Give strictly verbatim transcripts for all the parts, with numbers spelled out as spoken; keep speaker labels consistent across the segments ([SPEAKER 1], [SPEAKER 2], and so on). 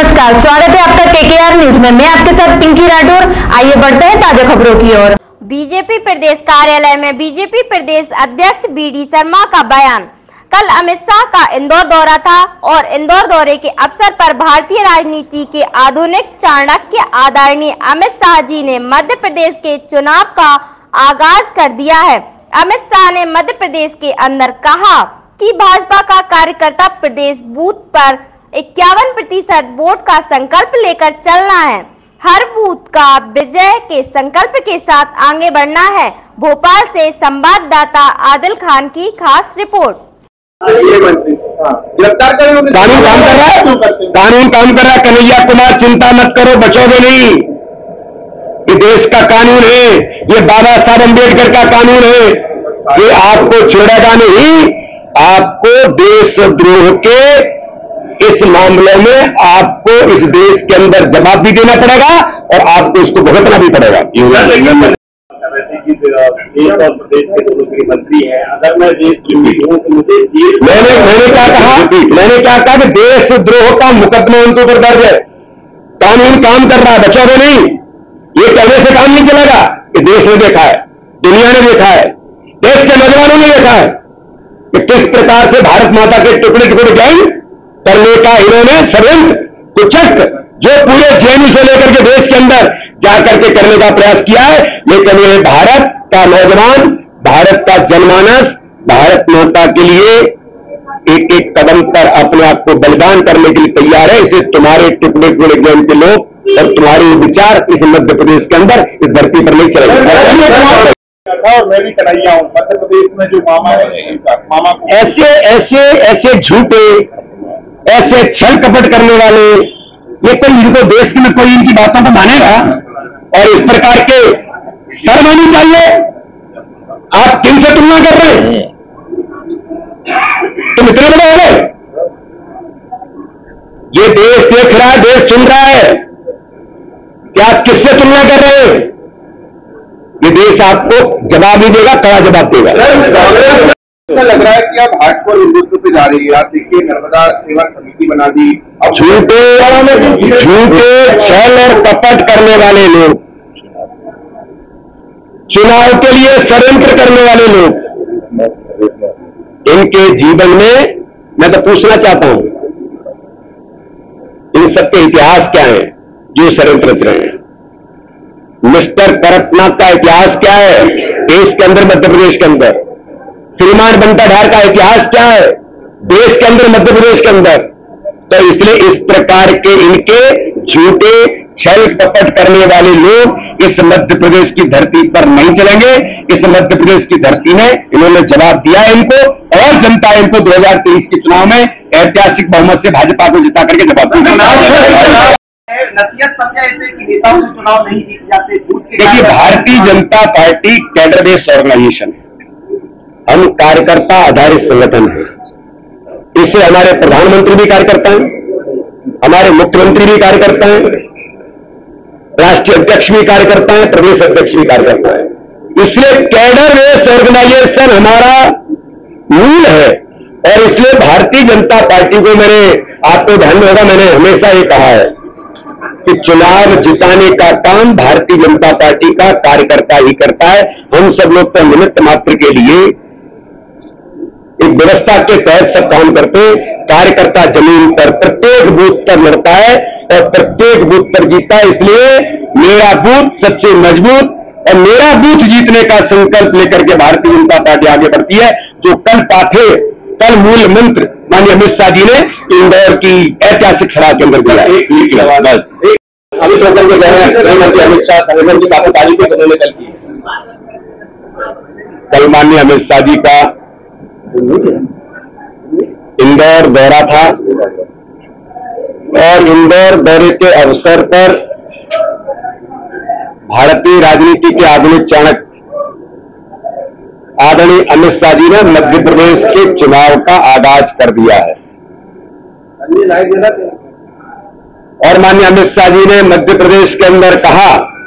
[SPEAKER 1] नमस्कार, स्वागत है आपका केकेआर न्यूज में। मैं आपके साथ पिंकी राठौर। आइए बढ़ते हैं ताजा खबरों की ओर।
[SPEAKER 2] बीजेपी प्रदेश कार्यालय में बीजेपी प्रदेश अध्यक्ष बी डी शर्मा का बयान। कल अमित शाह का इंदौर दौरा था और इंदौर दौरे के अवसर पर भारतीय राजनीति के आधुनिक चाणक्य आदरणीय अमित शाह जी ने मध्य प्रदेश के चुनाव का आगाज कर दिया है। अमित शाह ने मध्य प्रदेश के अंदर कहा कि भाजपा का कार्यकर्ता प्रदेश बूथ पर इक्यावन प्रतिशत वोट का संकल्प लेकर चलना है। हर बूथ का विजय के संकल्प के साथ आगे बढ़ना है। भोपाल से संवाददाता आदिल खान की खास रिपोर्ट।
[SPEAKER 3] गिरफ्तार कानून काम कर रहा है, कानून काम कर रहा है। कन्हैया कुमार चिंता मत करो, बचोगे नहीं। ये देश का कानून है, ये बाबा साहब अम्बेडकर का कानून है। ये आपको छोड़ेगा नहीं। आपको देशद्रोह के इस मामले में आपको इस देश के अंदर जवाब भी देना पड़ेगा और आपको इसको भुगतना भी पड़ेगा।
[SPEAKER 4] प्रदेश के दोनों गृह मंत्री हैं, अगर मैं हूँ तो मुझे जेल
[SPEAKER 3] मैंने मैंने क्या कहा मैंने क्या कहा कि देशद्रोह का मुकदमा उनके ऊपर दर्ज है। कानून काम कर रहा है, बचोगे नहीं। ये कहने से काम नहीं चलेगा। ये देश ने देखा है, दुनिया ने देखा है, देश के नौजवानों ने देखा है कि किस प्रकार से भारत माता के टुकड़े टुकड़े गैंग करने का इन्होंने षड्यंत्र कुचक जो पूरे जेएनयू से लेकर के देश के अंदर जाकर के करने का प्रयास किया है। लेकिन ये भारत का नौजवान, भारत का जनमानस, भारत माता के लिए एक एक कदम पर अपने आप को बलिदान करने के लिए तैयार है। इसलिए तुम्हारे टुकड़े टुकड़े गैंग के लोग और तुम्हारे विचार इस मध्य प्रदेश के अंदर इस धरती पर नहीं चलेंगे।
[SPEAKER 4] और मैं भी कन्हैया हूं। मध्य प्रदेश में जो मामा है, मामा
[SPEAKER 3] ऐसे ऐसे ऐसे झूठे, ऐसे छल कपट करने वाले, ये कोई इनको देश में कोई इनकी बातों को मानेगा? और इस प्रकार के शर्म आनी चाहिए। आप किन से तुलना कर रहे हैं? तुम इतने बड़े हो गए। ये देश देख रहा है, देश सुन रहा है कि आप किससे तुलना कर रहे हैं। ये देश आपको जवाब नहीं देगा, कड़ा जवाब देगा।
[SPEAKER 4] ऐसा लग रहा है कि आप हार्डकोर हिंदुत्व पे जा रही है। आप देखिए, नर्मदा सेवा समिति बना दी।
[SPEAKER 3] अब झूठे झूठे छल और कपट करने वाले लोग, चुनाव के लिए षड्यंत्र करने वाले लोग, इनके जीवन में मैं तो पूछना चाहता हूं, इन सबके इतिहास क्या है जो षड्यंत्र रच रहे हैं? मिस्टर करप्टनाथ का इतिहास क्या है देश के अंदर, मध्य प्रदेश के अंदर? श्रीमान बंटाधार का इतिहास क्या है देश के अंदर, मध्य प्रदेश के अंदर? तो इसलिए इस प्रकार के इनके झूठे छल कपट करने वाले लोग इस मध्य प्रदेश की धरती पर नहीं चलेंगे। इस मध्य प्रदेश की धरती में इन्होंने जवाब दिया है इनको, और जनता इनको दो हजार तेईस के चुनाव में ऐतिहासिक बहुमत से भाजपा को जिता करके जवाब देगी।
[SPEAKER 4] नसीहत समझा ऐसे कि नेताओं को चुनाव नहीं जीते जाते।
[SPEAKER 3] देखिए, Bharatiya Janata party cadre based organisation है। हम कार्यकर्ता आधारित संगठन है। इससे हमारे प्रधानमंत्री भी कार्यकर्ता हैं, हमारे मुख्यमंत्री भी कार्यकर्ता हैं, राष्ट्रीय अध्यक्ष भी कार्यकर्ता हैं, प्रदेश अध्यक्ष भी कार्यकर्ता हैं। इसलिए कैडर बेस्ड ऑर्गेनाइजेशन हमारा मूल है। और इसलिए भारतीय जनता पार्टी को, मैंने आपको ध्यान में होगा, मैंने हमेशा ये कहा है कि चुनाव जिताने का काम भारतीय जनता पार्टी का कार्यकर्ता ही करता है। हम सब लोग तो निमित्त मात्र के लिए एक व्यवस्था के तहत सब काम करते हैं। कार्यकर्ता जमीन पर प्रत्येक बूथ पर लड़ता है और प्रत्येक बूथ पर जीतता है। इसलिए मेरा बूथ सबसे मजबूत और मेरा बूथ जीतने का संकल्प लेकर के भारतीय जनता पार्टी आगे बढ़ती है। जो कल पाथे कल मूल मंत्र माननीय अमित शाह जी ने इंदौर की ऐतिहासिक सभा के अंदर दिया है। अभी तो कल के गृह मंत्री अमित शाह संगठन की काफी तारीफ उन्होंने कल की। कल माननीय अमित शाह जी का इंदौर दौरा था और इंदौर दौरे के अवसर पर भारतीय राजनीति के आधुनिक चाणक्य आदरणीय अमित शाह जी ने मध्य प्रदेश के चुनाव का आगाज कर दिया है। और माननीय अमित शाह जी ने मध्य प्रदेश के अंदर कहा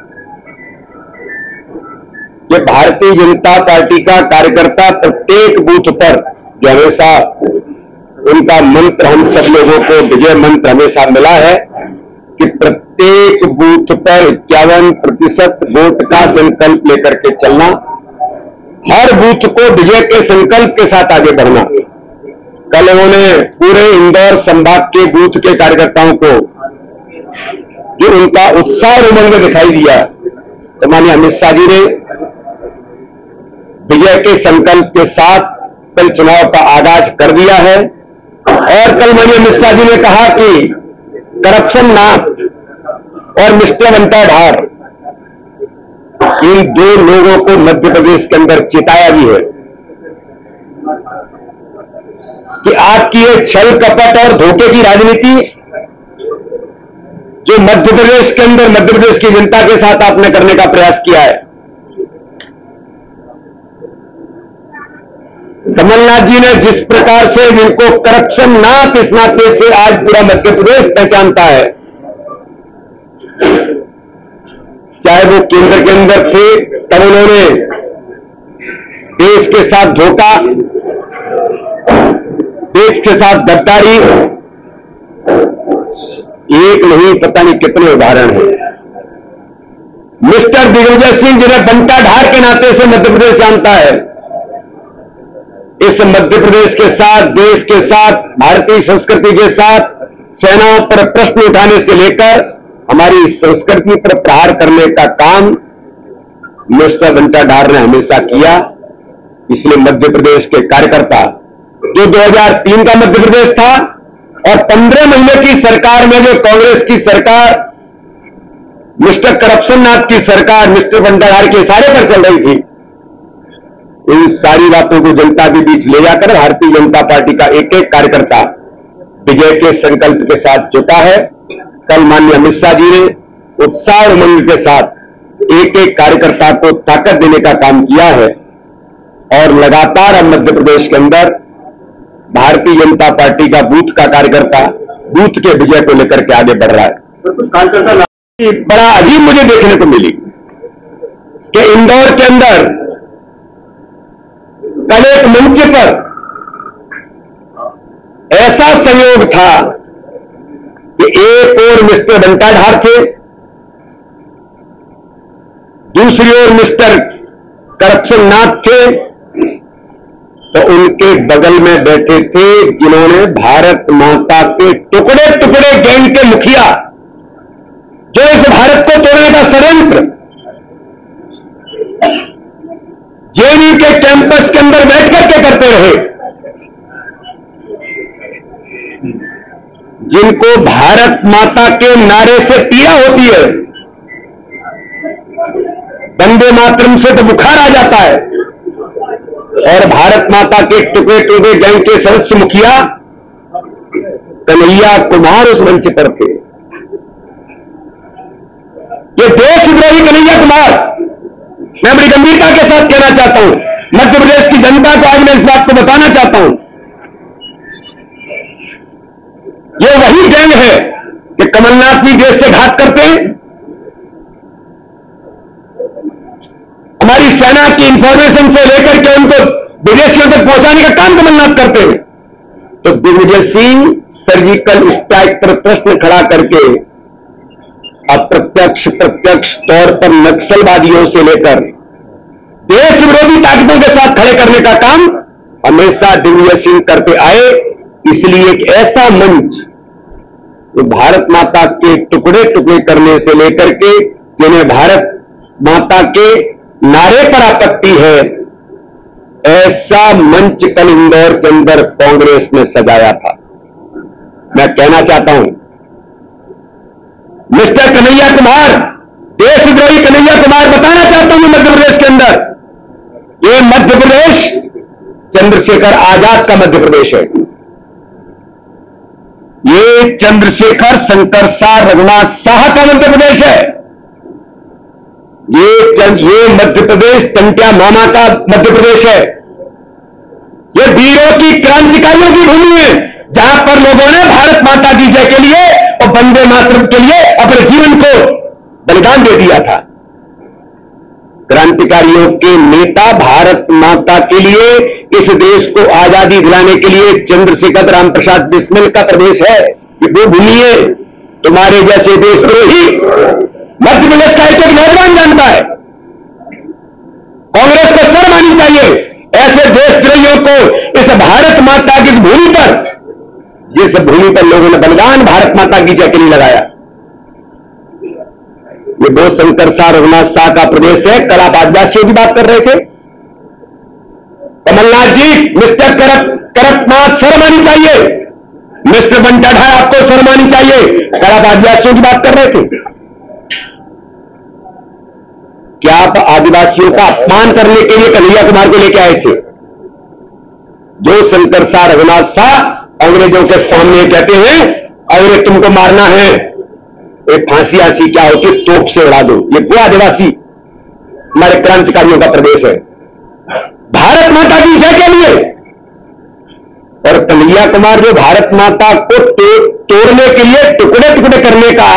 [SPEAKER 3] कि भारतीय जनता पार्टी का कार्यकर्ता प्रत्येक बूथ पर, जो हमेशा उनका मंत्र हम सब लोगों को विजय मंत्र हमेशा मिला है, कि प्रत्येक बूथ पर इक्यावन प्रतिशत वोट का संकल्प लेकर के चलना, हर बूथ को विजय के संकल्प के साथ आगे बढ़ना। कल उन्होंने पूरे इंदौर संभाग के बूथ के कार्यकर्ताओं को जो उनका उत्साह और उमंग दिखाई दिया, तो माननीय अमित शाह जी ने विजय के संकल्प के साथ कल चुनाव का आगाज कर दिया है। और कल माननीय अमित शाह जी ने कहा कि करप्शन नाथ और मिस्टर बंटा ढार, इन दो लोगों को मध्य प्रदेश के अंदर चेताया भी है कि आपकी ये छल कपट और धोखे की राजनीति जो मध्य प्रदेश के अंदर मध्य प्रदेश की जनता के साथ आपने करने का प्रयास किया है, कमलनाथ जी ने जिस प्रकार से जिनको करप्शन नाथ इस नाते से आज पूरा मध्य प्रदेश पहचानता है, चाहे वो केंद्र के अंदर थे तब उन्होंने देश के साथ धोखा, देश के साथ गद्दारी, एक नहीं पता नहीं कितने उदाहरण हैं। मिस्टर दिग्विजय सिंह जिन्हें बंटा ढार के नाते से मध्य प्रदेश जानता है, इस मध्य प्रदेश के साथ, देश के साथ, भारतीय संस्कृति के साथ सेनाओं पर प्रश्न उठाने से लेकर हमारी संस्कृति पर प्रहार करने का काम मिस्टर बंटा ढार ने हमेशा किया। इसलिए मध्य प्रदेश के कार्यकर्ता, जो दो हज़ार तीन का मध्य प्रदेश था और पंद्रह महीने की सरकार में जो कांग्रेस की सरकार, मिस्टर करप्शन नाथ की सरकार मिस्टर बंटा ढार के इशारे पर चल रही थी, इन सारी बातों को जनता के बीच ले जाकर भारतीय जनता पार्टी का एक एक कार्यकर्ता विजय के संकल्प के साथ जुटा है। कल माननीय अमित शाह जी ने उत्साह और उमंग के साथ एक एक कार्यकर्ता को ताकत देने का काम किया है और लगातार अब मध्य प्रदेश के अंदर भारतीय जनता पार्टी का बूथ का कार्यकर्ता बूथ के विजय को लेकर के आगे बढ़ रहा है।
[SPEAKER 4] कुछ कार्यकर्ता
[SPEAKER 3] बड़ा अजीब मुझे देखने को मिली कि इंदौर के अंदर कल एक मंच पर ऐसा संयोग था कि एक ओर मिस्टर बंटा ढार थे, दूसरी ओर मिस्टर करप्शन नाथ थे, तो उनके बगल में बैठे थे जिन्होंने भारत माता के टुकड़े टुकड़े गैंग के मुखिया, जो इस भारत को तोड़ने का षड्यंत्र जेएनयू के कैंपस के अंदर बैठ करके करते रहे, जिनको भारत माता के नारे से पीड़ा होती है, वंदे मातरम से तो बुखार आ जाता है, और भारत माता के टुकड़े टुकड़े गैंग के सदस्य मुखिया कन्हैया कुमार उस मंच पर थे। ये देशद्रोही कन्हैया कुमार, मैं बड़ी गंभीरता के साथ कहना चाहता हूं, मध्य प्रदेश की जनता को आज मैं इस बात को बताना चाहता हूं, ये वही गैंग है कि कमलनाथ भी देश से घात करते हैं, हमारी सेना की इंफॉर्मेशन से लेकर के उनको विदेशियों तक पहुंचाने का काम कमलनाथ करते हैं। तो दिग्विजय सिंह सर्जिकल स्ट्राइक पर प्रश्न खड़ा करके अप्रत्यक्ष प्रत्यक्ष तौर पर नक्सलवादियों से लेकर देश विरोधी ताकतों के साथ खड़े करने का काम हमेशा दिग्विजय सिंह करते आए। इसलिए एक ऐसा मंच जो भारत माता के टुकड़े टुकड़े करने से लेकर के जिन्हें भारत माता के नारे पर आपत्ति है, ऐसा मंच कल इंदौर के अंदर कांग्रेस ने सजाया था। मैं कहना चाहता हूं, मिस्टर कन्हैया कुमार, देशद्रोही कन्हैया कुमार, बताना चाहता हूं मध्य प्रदेश के अंदर, ये मध्य प्रदेश चंद्रशेखर आजाद का मध्य प्रदेश है। ये चंद्रशेखर शंकर शाह रघुनाथ साह का मध्य प्रदेश है। ये ये मध्य प्रदेश टंट्या मामा का मध्य प्रदेश है। ये वीरों की क्रांतिकारियों की भूमि है, जहां पर लोगों ने भारत माता की जय के लिए और वंदे मातरम के लिए अपने जीवन को बलिदान दे दिया था। क्रांतिकारियों के नेता भारत माता के लिए, इस देश को आजादी दिलाने के लिए चंद्रशेखर राम प्रसाद बिस्मिल का प्रदेश है, ये वो भूमि है। तुम्हारे जैसे देशद्रोही मध्य प्रदेश का एक एक नौजवान जानता है। कांग्रेस को शर्म आनी चाहिए ऐसे देशद्रोहियों को इस भारत माता की भूमि पर, जिस भूमि पर लोगों ने बलिदान भारत माता की जय के लिए लगाया। ये वो शंकर शाह रघुनाथ शाह का प्रदेश है। कल आप आदिवासियों की बात कर रहे थे। कमलनाथ जी, मिस्टर करप करपनाथ, शर्म आनी चाहिए। मिस्टर बंटाढार, आपको शर्म आनी चाहिए। कल आप आदिवासियों की बात कर रहे थे। क्या आप आदिवासियों का अपमान करने के लिए कन्हैया कुमार को लेकर आए थे? जो शंकर शाह रघुनाथ शाह अंग्रेजों के सामने कहते हैं अगर तुमको मारना है एक फांसी आंसी क्या होती है, तोप से उड़ा दो। ये वो आदिवासी हमारे क्रांतिकारियों का प्रदेश है भारत माता की जय के लिए। और कन्हैया कुमार जो भारत माता को तो, तोड़ने के लिए टुकड़े टुकड़े करने का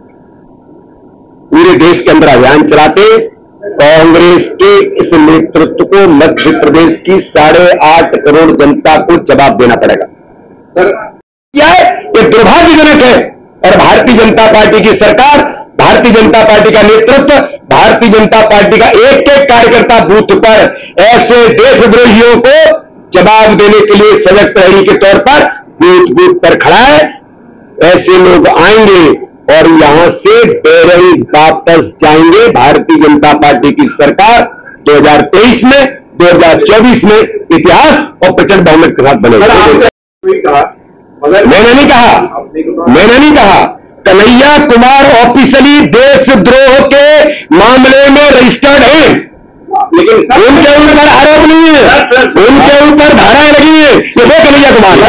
[SPEAKER 3] पूरे देश के अंदर अभियान चलाते, कांग्रेस के इस नेतृत्व को मध्य प्रदेश की साढ़े आठ करोड़ जनता को जवाब देना पड़ेगा। क्या है ये दुर्भाग्यजनक है। और भारतीय जनता पार्टी की सरकार, भारतीय जनता पार्टी का नेतृत्व, भारतीय जनता पार्टी का एक एक कार्यकर्ता बूथ पर ऐसे देशद्रोहियों को जवाब देने के लिए सजग प्रहरी के तौर पर बूथ बूथ पर खड़ा है। ऐसे लोग आएंगे और यहां से बेरंग वापस जाएंगे। भारतीय जनता पार्टी की सरकार दो हज़ार तेईस में, दो हज़ार चौबीस में इतिहास और प्रचंड बहुमत के साथ बनेगा। मैंने नहीं कहा, मैंने नहीं कहा कन्हैया कुमार ऑफिशियली देशद्रोह के मामले में रजिस्टर्ड है, लेकिन उनके ऊपर आरोप नहीं है, उनके ऊपर धाराएं लगी है। ये वो कन्हैया कुमार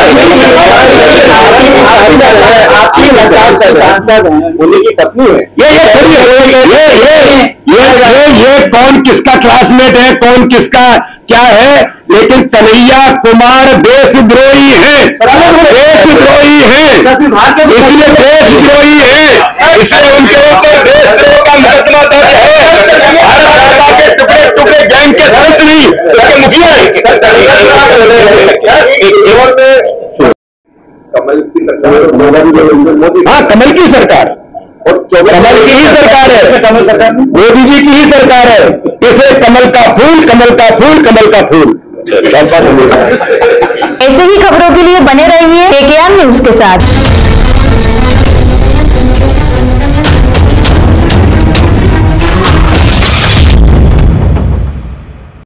[SPEAKER 3] आपकी सरकार का सांसद है, उन्हीं की पत्नी है। ये ये थोड़ी है, ये ये ये ये ये कौन किसका क्लासमेट है, कौन किसका क्या है, लेकिन कन्हैया कुमार देशद्रोही है, देशद्रोही है, इसलिए देशद्रोही है, इसलिए उनके ऊपर देशद्रोह का मुकदमा दर्ज है। भारत माता के टुकड़े टुकड़े गैंग के सदस्य नहीं, उसके मुखिया है। कमल की सरकार, हाँ कमल की सरकार, और कमल की ही सरकार है, कमल सरकार मोदी जी की ही सरकार है। इसे कमल का फूल, कमल का फूल, कमल का फूल।
[SPEAKER 1] ऐसे ही खबरों के लिए बने रहिए के के आर न्यूज के साथ।